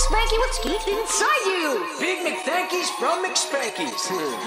McSpanky, what's geeked inside you? Big McThankies from McSpankies.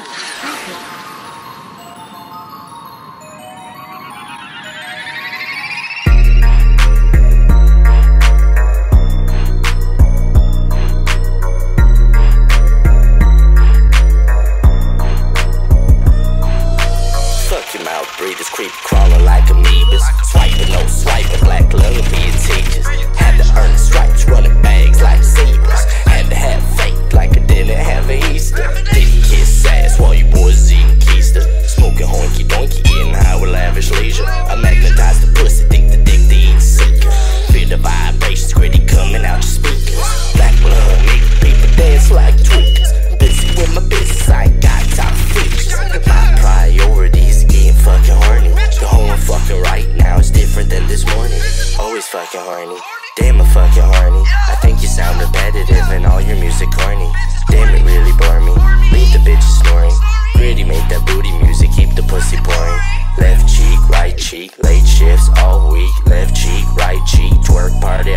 Fuck your mouth breathers, creep crawling like amoebas. Swiping, no swiping, black love being teachers. Had to earn stripes, running bags like zebras. Had to have faith like I didn't have a Easter. Didn't kiss ass while you boys eating keister. Smoking honky donkey, getting high with lavish leisure. I magnetize the pussy, think the dick to eat seeker. Feel the vibrations, gritty coming out your speakers. Black blood make people dance like tweakers. Busy with my business, I ain't got time for features. My priorities getting fucking horny. The whole fucking right now is different than this morning. Always fucking horny. Damn, I'm fucking horny. I think you sound repetitive and all your music corny. Damn, it really bore me. Leave the bitches snoring. Gritty make that booty music, keep the pussy pouring. Left cheek, right cheek, late shifts all week. Left cheek, right cheek, twerk party